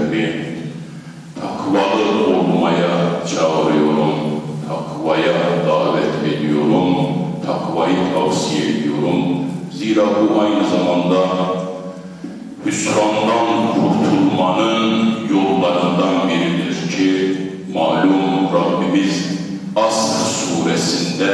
fertlerimi takvalı olmaya çağırıyorum, takvaya davet ediyorum, takvayı tavsiye ediyorum. Zira bu aynı zamanda hüsrandan kurtulmanın yollarından biridir ki malum Rabbimiz Asr suresinde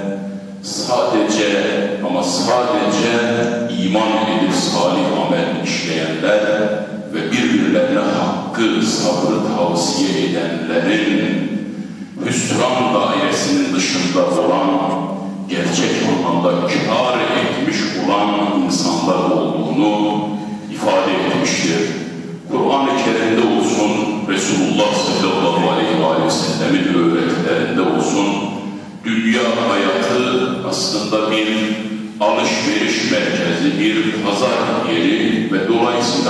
sadece ama sadece iman edip salih amel işleyenler ve birbirlerine hakkı, sabrı tavsiye edenlerin hüsran dairesinin dışında olan, gerçek anlamda kâr etmiş olan insanlar olduğunu ifade etmiştir. Kur'an-ı Kerim'de olsun, Resulullah sallallahu aleyhi ve sellem'in öğretilerinde olsun, dünya hayatı aslında bir alışveriş merkezi, bir pazar yeri ve dolayısıyla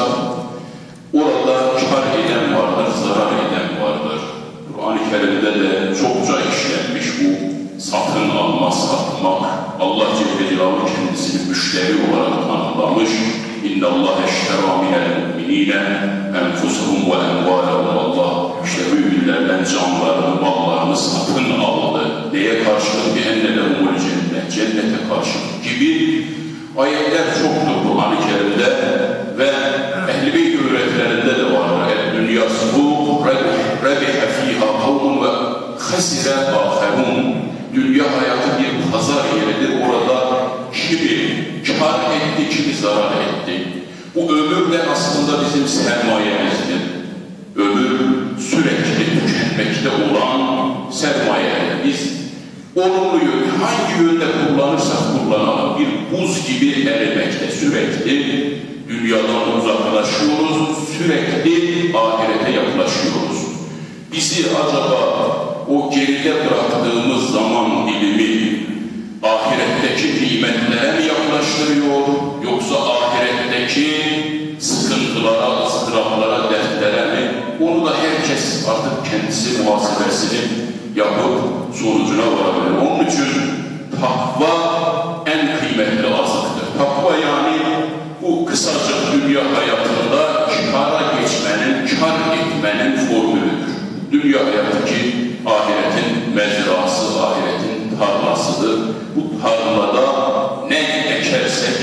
orada kar eden vardır, zarar eden vardır. Kur'an-ı Kerim'de de çokça işlenmiş bu satın alma, satmak. Allah Celle Celaluhu kendisini müşteri olarak tanımlamış. İnne Allah eştera minel mu'minine enfusahum ve envalahum. Allah işte müminlerden canlarını, mallarını satın aldı. Neye karşılık? Bir ennelehumul cennet, cennete karşılık gibi ayetler çoktur Kur'an-ı Kerim'de ve Ehl-i Beyt öğretilerinde de vardır. Dünyası bu rebihe fiha kavmun ve hasire ahirun. Dünya hayatı bir pazar yeridir. Orada kimi kar etti, kimi zarar etti. Bu ömür de aslında bizim sermayemizdir. Ömür sürekli tükenmekte olan sermaye. Biz olumlu yönde, hangi yönde kullanırsak kullanalım, bir buz gibi erimekte sürekli dünyadan uzaklaşıyoruz, sürekli ahirete yaklaşıyoruz. Bizi acaba o geride bıraktığımız zaman dilimi ahiretteki nimetlere mi yaklaştırıyor, yoksa ahiretteki sıkıntılara, ıstıraplara, dertlere mi? Onu da herkes artık kendisi muhasebesini yapıp sonucuna varabilir. Onun için takva en kıymetli azıktır. Takva yani bu kısacık dünya hayatında kâra geçmenin, kâr etmenin formülüdür. Dünya hayatı ki ahiretin mezrası, ahiretin tarlasıdır. Bu tarlada ne ekersek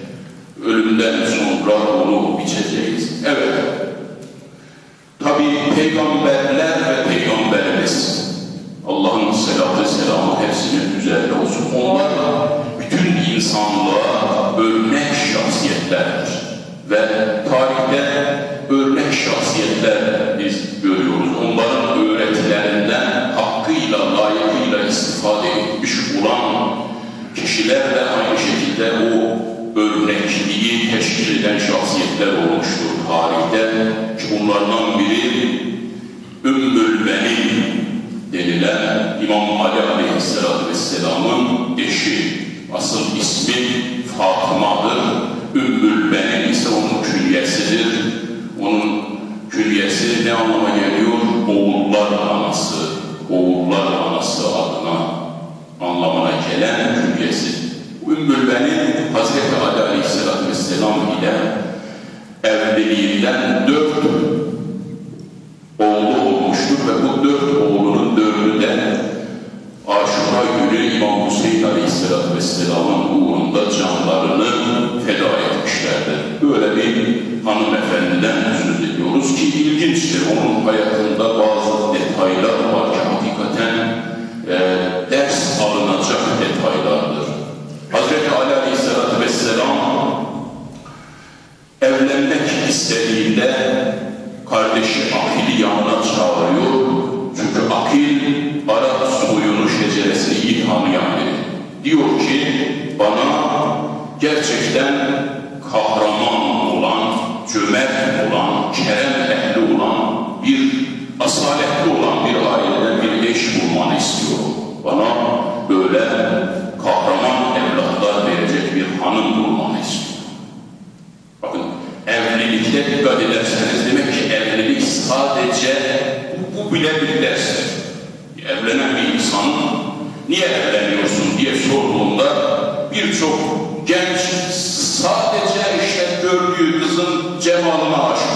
ölümden sonra onu biçeceğiz. Evet. Tabii peygamberler ve peygamberimiz, Allah'ın selatı selamı hepsinin üzerine olsun. Onlar bütün insanlığa örnek şahsiyetlerdir. Ve tarihte örnek şahsiyetler biz görüyoruz. Onların öğretilerinden hakkıyla, layıkıyla istifade etmiş olan kişiler de aynı şekilde o örnekliği teşkil eden şahsiyetler olmuştur tarihte. Ki bunlardan biri Ümmül Benin denilen İmam Ali Aleyhisselatü Vesselam'ın eşi. Asıl ismi Fatıma'dır. Ümmül Benin ise onun künyesidir. Onun künyesi ne anlama geliyor? Oğullar anası. Oğullar anası adına anlamına gelen künyesi. Ümmül Benin Hazreti Ali Aleyhisselatü Vesselam ile evliliğinden 4 oğlu olmuştur ve bu 4 oğlunun 4'ü de Aşura günü İmam Hüseyin Aleyhisselatü Vesselam'ın uğrunda canlarını feda etmişlerdir. Böyle bir hanımefendiden söz ediyoruz ki ilginçtir. Onun hayatında bazı detaylar var ki hakikaten ders alınacak detaylardır. Hazreti Ali Aleyhisselatü Vesselam evlenmek istediğinde kardeşi Akil'i yanına çağırıyor. Çünkü Akil Arap soyunu, şeceresini iyi tanıyan biri. Diyor ki bana gerçekten kahraman olan, cömert olan, kerem ehli olan, bir asaletli olan bir aileden bir eş bulmanı istiyorum. Bana böyle kahraman evlatlar verecek bir hanım bulmanı istiyorum. Bakın evlilikte dikkat ederseniz demek ki evlilik sadece bu bile bir derstir. Evlenen bir insan niye evleniyorsun diye sorduğunda birçok genç sadece işte gördüğü kızın cemalına aşık olmuştur.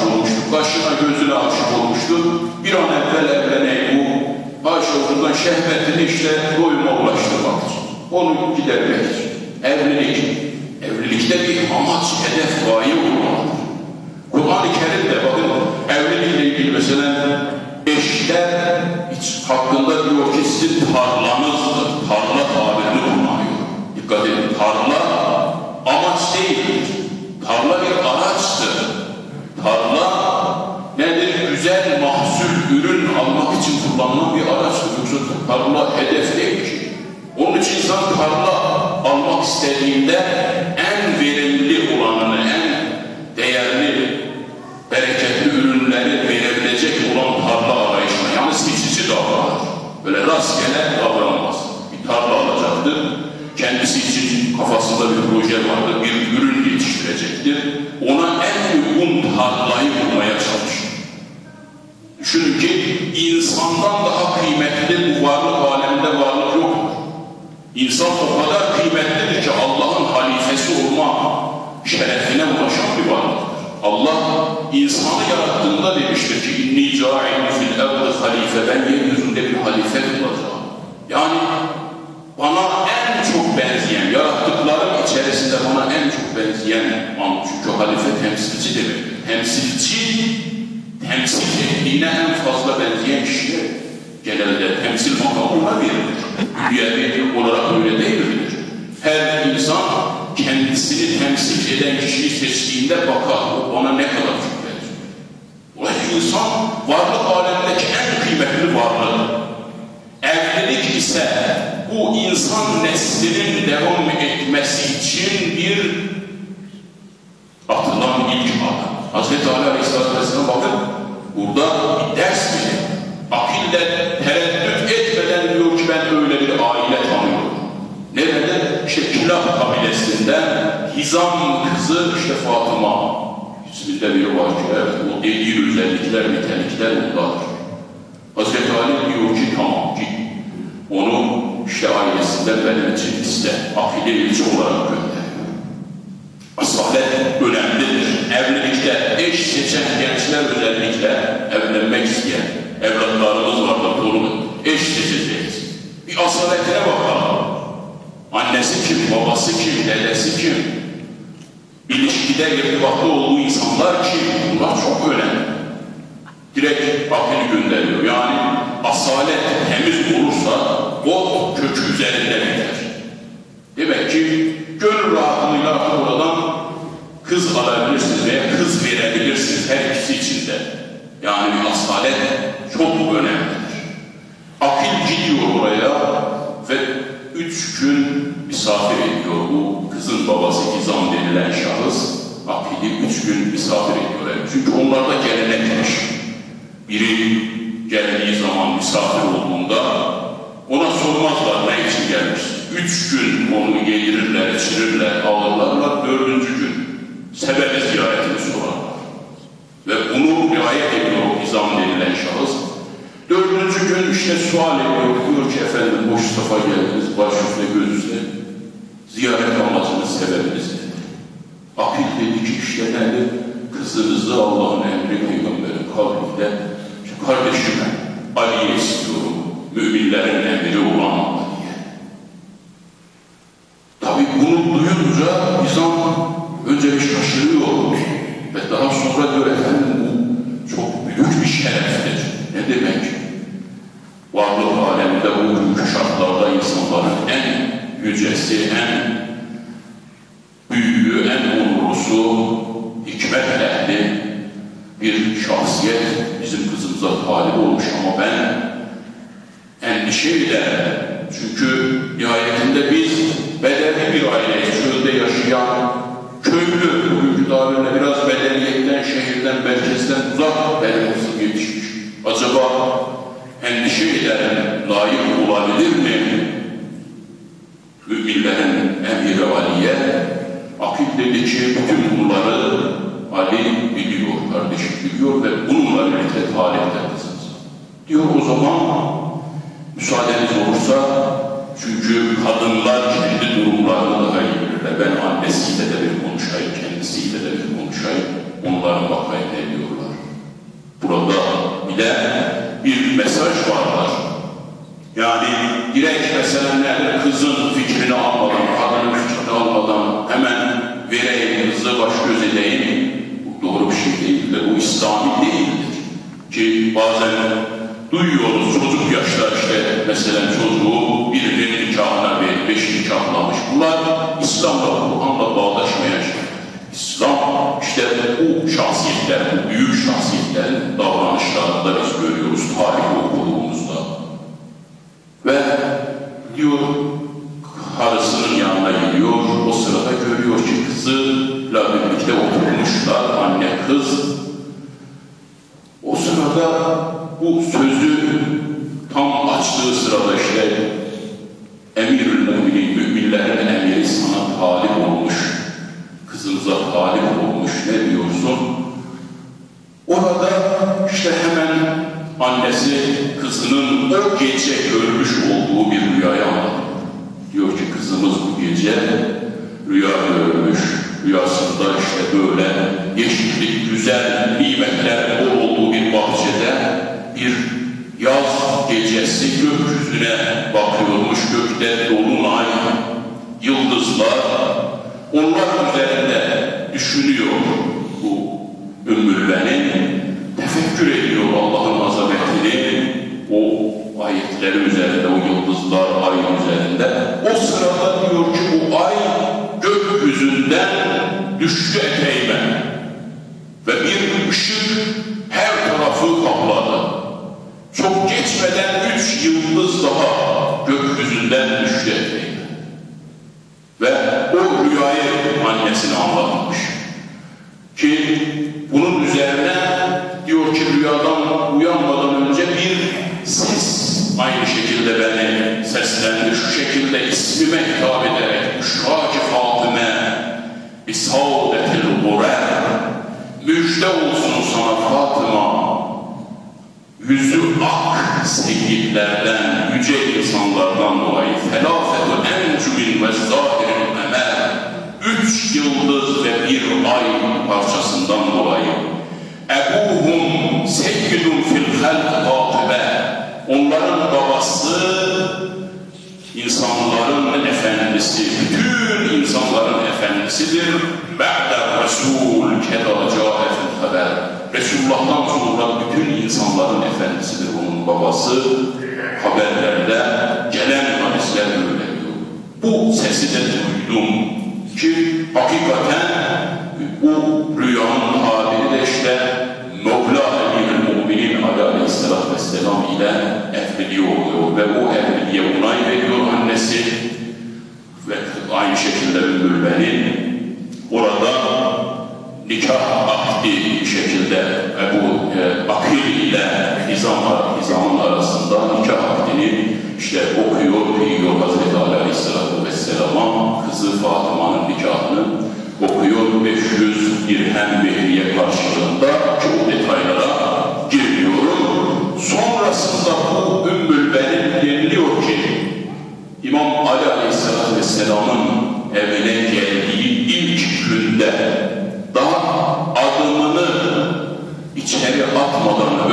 kaşına gözüne aşık olmuştu. Bir an evvel evleneyim bu aşıklıktan şehvetini işte doyuma ulaştırmak için. Onu gidermek için. Evlilik. Evlilikte bir amaç, hedef, gaye olmalıdır. Kur'an-ı Kerim'de bakın evlilikle ilgili mesela eşler hakkında diyor ki sizin tarlanızdır. Tarla tabirini kullanıyor. Dikkat edin. Tarla amaç değildir. Tarla bir araçtır. Tarla nedir? Güzel mahsul, ürün almak için kullanılan bir araçtır. Yoksa tarla hedef değil ki. Onun için insan tarla almak istediğinde en verimli olanını, en değerli, bereketli ürünleri verebilecek olan tarla arayışına, yani seçici davranır. Böyle rastgele davranmaz. Bir tarla alacaktır, kendisi için kafasında bir proje vardır, bir ürün yetiştirecektir. Ona en uygun tarlayı bulmaya çalışır. Düşünün ki insandan daha kıymetli bu varlık aleminde varlık yoktur. İnsan o kadar kıymetlidir ki Allah'ın halifesi olma şerefine ulaşan bir varlıktır. Allah insanı yarattığında demiştir ki inni câilü fil evdi halife, ben yeryüzünde bir halife olacağım. Yani bana en çok benzeyen, yarattıklarım içerisinde bana en çok benzeyen, çünkü halife temsilci demek. Temsilci, temsil ettiğine en fazla benzeyen kişiye genelde temsil makamına verilir. Hüyeli olarak öyle değil midir? Her insan kendisini temsil eden kişiyi seçtiğinde bakar, ona ne kadar çok benziyor. Dolayısıyla insan varlık alemindeki en kıymetli varlığı. Evlilik ise bu insan neslinin devam etmesi için bir atılan ilk adım. Hazreti Ali Aleyhisselatü Vesselam bakın burada bir ders verir. Akille tereddüt etmeden diyor ki ben öyle bir aile tanıyorum. Nerede? İşte Kilab kabilesinden Hizam kızı işte Fatıma isminde biri var ki evet o dediği özellikler, nitelikler ondadır. Hazreti Ali diyor ki tamam ki onu işte ailesinden benim için iste. Akile ilçe olarak gönderiyor. Asalet önemlidir. Evlilikte eş seçen gençler özellikle evlenmek isteyen evlatlarımız vardır, torunu. Eş seçeceğiz. Bir asaletine bakalım. Annesi kim, babası kim, dedesi kim? İlişkide irtibatlı olduğu insanlar kim? Bunlar çok önemli. Direkt akili gönderiyor. Yani asalet temiz olursa o kökü üzerinde biter. Demek ki gönül rahatlığıyla oradan kız alabilirsiniz veya kız verebilirsiniz her ikisi içinde. Yani bir asalet çok önemlidir. Akil gidiyor oraya ve 3 gün misafir ediyor bu kızın babası Hizam denilen şahıs. Akil'i 3 gün misafir ediyorlar. Çünkü onlarda gelenekmiş. Biri geldiği zaman misafir olduğunda ona sormazlar ne için gelmiş. 3 gün onu yedirirler, içirirler, alırlar. 4. gün sebebi ziyaretini sorarlar. Ve bunu riayet ediyor Hizam denilen şahıs. 4. gün işte sual ediyor. Diyor ki efendim boş safa geldiniz, baş üstüne göz üstüne. Ziyaret amacınız, sebebiniz nedir? Akil dedi ki işte nedir? Kızınızı Allah'ın emri peygamberin kavliyle kardeşime Ali'ye istiyorum. Müminlerin emri olan Ali'ye. Tabi bunu duyunca Hizam önce bir şaşırıyor. Ve daha sonra diyor efendim bu çok büyük bir şereftir. Ne demek? Varlık aleminde bu büyük şartlarda insanların en yücesi, en büyüğü, en onurlusu, hikmet ehli bir şahsiyet bizim kızımıza talip olmuş ama ben endişe ederim. Çünkü nihayetinde biz bedelli bir aileyiz. Çölde yaşayan köylü, bugünkü tabirle biraz bedeniyetten, şehirden, merkezden uzak benim kızım yetişmiş. Acaba endişe ederim, layık olabilir mi? Müminlerin emiri Ali'ye akil dedi ki bütün bunları Ali biliyor, kardeşim biliyor ve bununla birlikte talipler kızınız. Diyor o zaman müsaadeniz olursa çünkü kadınlar kendi durumlarını daha iyi bilirler. Ben annesiyle de bir konuşayım, kendisiyle de bir konuşayım. Onların bakayım ne diyorlar. mesaj vardır. Yani direkt mesela nedir? Kızın fikrini almadan, kadının fikrini almadan hemen vereyim, kızı baş göz edeyim. Bu doğru bir şey değildir. Bu İslami değildir. Ki bazen duyuyoruz çocuk yaşta işte mesela çocuğu birinin nikahına verip 5 nikahlamış. Bunlar İslam'la, Kur'an'la bağdaşmayacak. İslam işte bu şahsiyetler, bu büyük şahsiyetlerin davranışlarında biz görüyoruz tarih okuduğumuzda. Ve diyor karısının yanına gidiyor, o sırada görüyor ki kızıyla birlikte oturmuşlar, anne kız. O sırada bu sözü tam açtığı sırada işte Emirül Müminin, müminlerin emiri sana talip olmuş, kızınıza talip olmuş, ne diyorsun? Orada işte hemen annesi kızının o gece görmüş olduğu bir rüyayı anlatıyor. Diyor ki kızımız bu gece rüya görmüş, rüyasında işte böyle yeşillik, güzel nimetler bol olduğu bir bahçede bir yaz gecesi gökyüzüne bakıyormuş, gökte dolunay, yıldızlar, onlar üzerinde düşünüyor bu Ümmülbenin, tefekkür ediyor Allah'ın azametini, o ayetleri üzerinde, o yıldızlar ay üzerinde. O sırada diyor ki bu ay gökyüzünden düştü eteğime ve bir ışık her tarafı kapladı. Çok geçmeden 3 yıldız daha gökyüzünden düştü eteğime. Ve o rüyayı annesine anlatmış. Ki bunun üzerine diyor ki rüyadan uyanmadan önce bir ses aynı şekilde beni seslendi. Şu şekilde ismime hitap ederek Büşra-ki Fatıme İsâdetil Gurer, müjde olsun sana Fatıma, yüzü ak seyyidlerden, yüce insanlardan dolayı felâfetu encümin ve zâhirin emel, 3 yıldız ve bir ay parçasından dolayı Ebuhum seyyidun fil halk kâtibe, onların babası insanların efendisi, bütün insanların efendisidir. Ba'da Resul keda câe fil haber, Resulullah'tan sonra bütün insanların efendisidir onun babası. Haberlerde gelen hadisler böyle diyor. Bu sesi de duydum ki hakikaten bu rüyanın haberi de işte Mevla Emirül Müminin Aleyhisselatü Vesselam ile evliliği oluyor ve o evliliğe onay veriyor annesi ve aynı şekilde Ümmülbenin orada nikah akdi bir şekilde bu Akil ile Hizam'ın arasında nikah akdini işte okuyor Hazreti Aleyhisselatü Vesselam'a kızı Fatıma'nın nikahını okuyor 500 dirhem behriye karşılığında, çok detaylara girmiyorum. Sonrasında bu Ümmülbenin deniliyor ki İmam Ali Aleyhisselatü Vesselam'ın evine geldiği ilk günde daha adımını içeri atmadan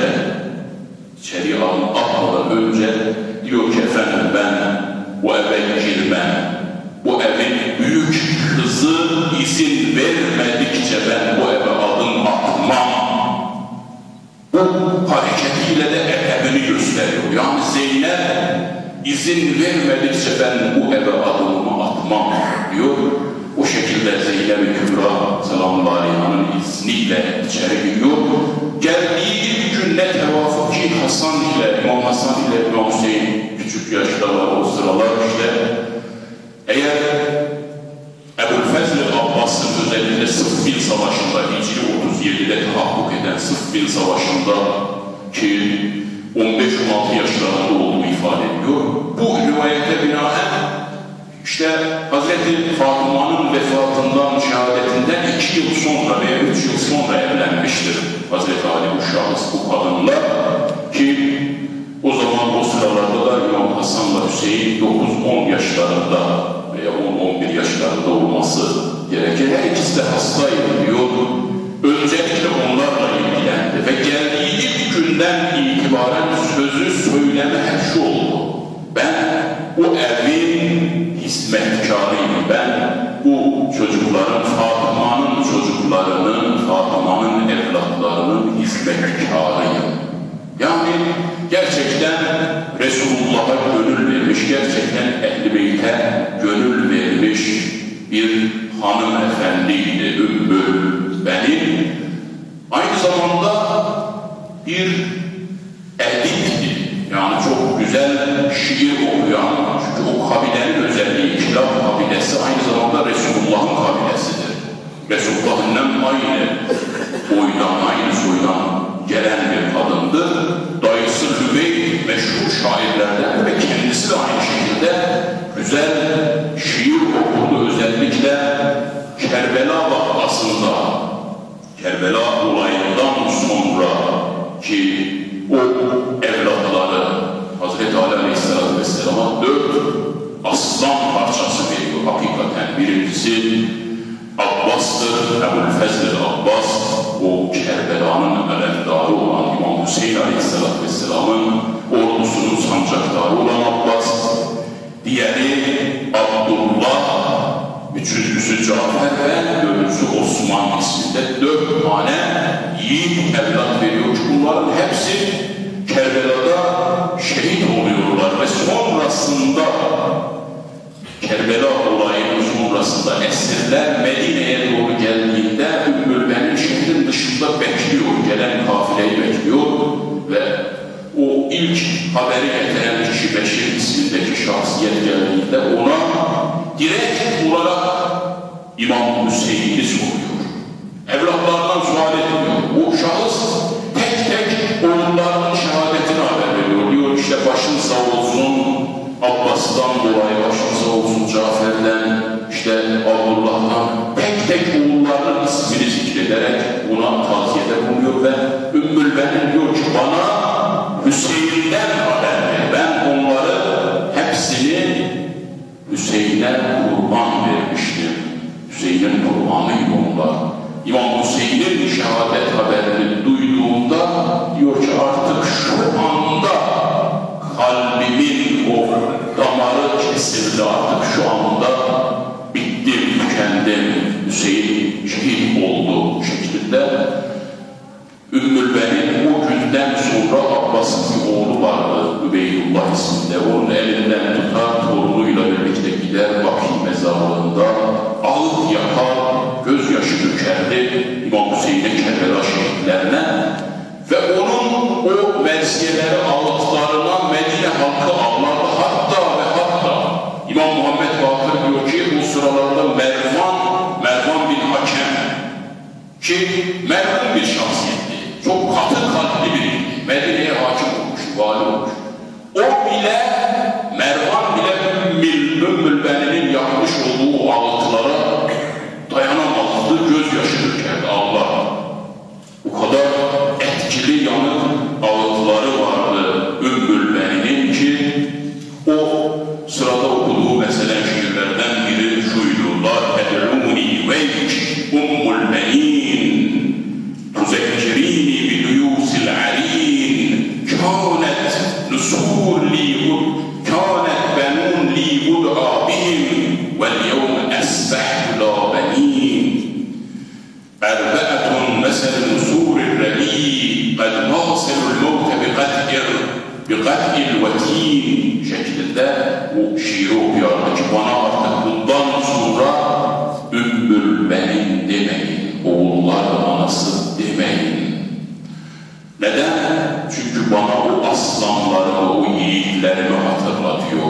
önce diyor ki efendim ben bu eve girmem, bu evin büyük kızı izin vermedikçe ben bu eve adım atmam. Bu hareketiyle de edebini gösteriyor. Yani Zeynep izin vermedikçe ben bu eve adımımı atmam diyor. O şekilde Zeynep-i Kübra sallallahu aleyhi ve sellem'in izniyle içeri giriyor. Geldiği ilk gün ne tevafuk ki İmam Hasan ile İmam Hüseyin küçük yaştalar o sıralar işte eğer Ebu'l-Fezl Abbas'ın özellikle Sıffin Savaşı'nda Hicri 37'de tahakkuk eden Sıffin Savaşı'nda ki 15-16 yaşlarında olduğu ifade ediyor. Bu rivayete binaen işte Hazreti Fatıma'nın vefatından, şehadetinden 2 yıl sonra veya 3 yıl sonra evlenmiştir Hazreti Ali bu şahıs bu kadınla ki o zaman o sıralarda da İmam Hasan'la Hüseyin 9-10 yaşlarında veya 10-11 yaşlarında olması gerekir. Her ikisi de hastaydı diyor. Öncelikle onlarla ilgilendi ve geldiği ilk günden itibaren söz söyleme hep şu oldu. Ben o evin hizmetkarıyım. Ben bu çocukların, Fatıma'nın çocuklarının, Fatıma'nın evlatlarının hizmetkarıyım. Yani gerçekten Resulullah'a gönül vermiş, gerçekten Ehl-i Beyt'e gönül vermiş bir hanımefendiydi Ümmül Benin. Aynı zamanda bir edipti. Yani çok güzel şiir okuyan, çünkü o kabilenin özelliği, Kilab kabilesi aynı zamanda Resulullah'ın kabilesidir. Resulullah'ın aynı boydan, aynı soydan gelen bir kadındı. Dayısı Hübeyt meşhur şairlerden ve kendisi de aynı şekilde güzel şiir okurdu. Özellikle Kerbela vakasında, Kerbela olayından sonra ki o evlatları Hazreti Ali Aleyhisselatü Vesselam'a 4 aslan parçası veriyor. Hakikaten birincisi Abbas'tır, Ebu'l-Fezl Abbas, o Kerbela'nın alemdarı olan İmam Hüseyin Aleyhisselatü Vesselam'ın ordusunun sancaktarı olan Abbas, diğeri Abdullah, üçüncüsü Cafer ve dördüncüsü Osman isminde 4 tane yiğit evlat veriyor. Bunların hepsi Kerbela'da şehit oluyorlar ve sonrasında Kerbela olayının sonrasında esirler Medine'ye doğru geldiğinde Ümmül Benin şehrin dışında bekliyor, gelen kafileyi bekliyor ve o ilk haberi getiren kişi Beşir ismindeki şahsiyet geldiğinde ona direkt olarak İmam Hüseyin'i soruyor. Evlatlarından sual etmiyor. O şahıs tek tek oğullarının şehadetini haber veriyor. Diyor işte başın sağ olsun Abbas'tan dolayı, başın sağ olsun Cafer'den, işte Abdullah'tan tek tek oğullarının ismini zikrederek ona taziyede bulunuyor ve Ümmül Benin diyor ki bana Hüseyin'den haber ver. Ben onları hepsini Hüseyin'e kurban vermiştim. Hüseyin'in kurbanıydı onlar. İmam Hüseyin'in şehadet haberini duyduğunda diyor ki artık şu anda kalbimin o damarı kesildi, artık şu anda bittim, tükendim. Hüseyin şehit oldu şeklinde. Ümmül Benin o günden sonra Abbas'ın bir oğlu vardı, Übeydullah isminde. Onun elinden tutar, torunuyla birlikte gider Bakî mezarlığında ağıt yakar, gözyaşı dökerdi İmam Hüseyin'in Kerbela şehitlerine ve onun o mersiyeleri ağıtlarına Medine halkı ağlardı. Hatta ve hatta İmam Muhammed Bakır diyor ki bu sıralarda Mervan bin Hakem ki merhum bir şahsiyetti. Çok katı kalpli biriydi. Medine'ye hakim olmuştu, vali olmuştu. O bile, Mervan bile Ümmül Benin'in yapmış olduğu ağıtlara dayanamazdı, gözyaşı dökerdi, ağlar. O kadar etkili yanık ağıtları vardı Ümmül Benin'in ki o sırada okuduğu mesela şiirlerden biri şuydu: La ted'uni veyk Ummul Benin tuzekkirini biduyusil arin kânet nusûr li kânet benûn li bud'a bihim vel yevm esbehtu la benin erbe'etun mesel nusûr rebi qad nâsilul mevte biqat'il vetin şeklinde o şiiri okuyordu ki bana artık bundan sonra Ümmül Benin demeyin, oğullar anası demeyin. Neden? Çünkü bana o aslanlarımı, o yiğitlerimi hatırlatıyor.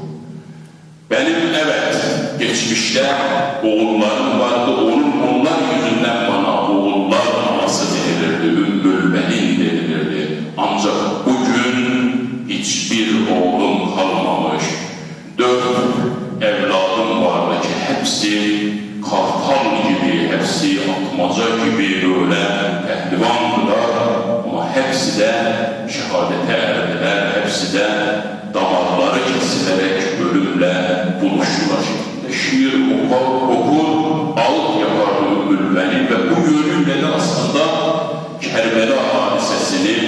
Benim evet, geçmişte oğullarım vardı, onlar yüzünden bana oğullar anası denilirdi, Ümmül Benin denilirdi. Ancak bugün hiçbir oğlum kalmamış. 4 evladım vardı ki hepsi kartal gibi, hepsi atmaca gibi böyle pehlivandılar ama hepsi de şehadete erdiler, hepsi de damarları kesilerek ölümle buluştular. Şiir okur, ağıt yapardı Ümmül Benin ve bu yönüyle de aslında Kerbela hadisesini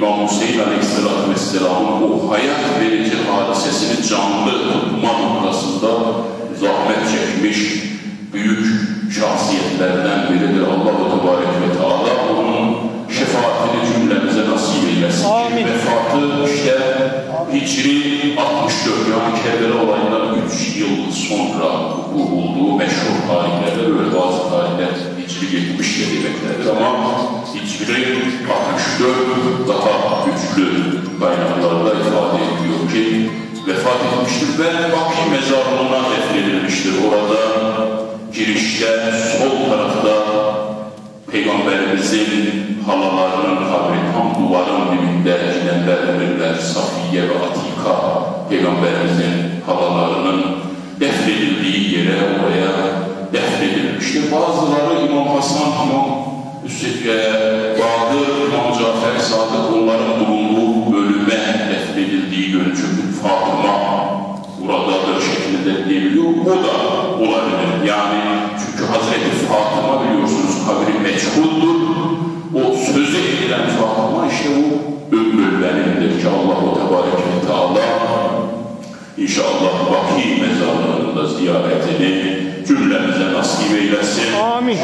İmam Hüseyin Aleyhisselatü Vesselam'ın o hayat verici hadisesini canlı tutma noktasında zahmet çekmiş büyük şahsiyetlerden biridir. Allah-u Tebarek ve Teala onun şefaatini cümlemize nasip eylesin. Amin. Vefatı işte Hicri 64, yani Kerbela olayından 3 yıl sonra bulduğu meşhur tarihlerde, böyle bazı tarihler Hicri 70 demeklerdir ama Hicri 64 daha güçlü kaynaklarda ifade ediyor ki vefat etmiştir ve Baki mezarlığına defnedilmiştir. Orada girişte sol tarafta Peygamberimizin halalarının kabri, tam duvarın dibinde gidenler emirler, Safiye ve Atika, Peygamberimizin halalarının defnedildiği yere, oraya defnedilmiştir. Bazıları İmam Hasan, İmam Bahadır, İmam Cafer, Sadık, onların bulunduğu bölüme defnedildiği yönü, çünkü Fatıma buradadır şeklinde diyebiliyor. O da olabilir. Yani çünkü Hazreti Fatıma biliyorsunuz kabri meçhuldur. O sözü edilen Fatıma işte o ömürlerindir ki Allah-u Tebarek ve Teala İnşallah Baki mezarlarında ziyaretini cümlemize nasip eylesin. Amin.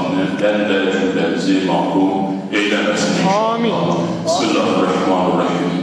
Şefaatinden de cümlemizi mahrum eylemesin inşallah. Amin. Bismillahirrahmanirrahim.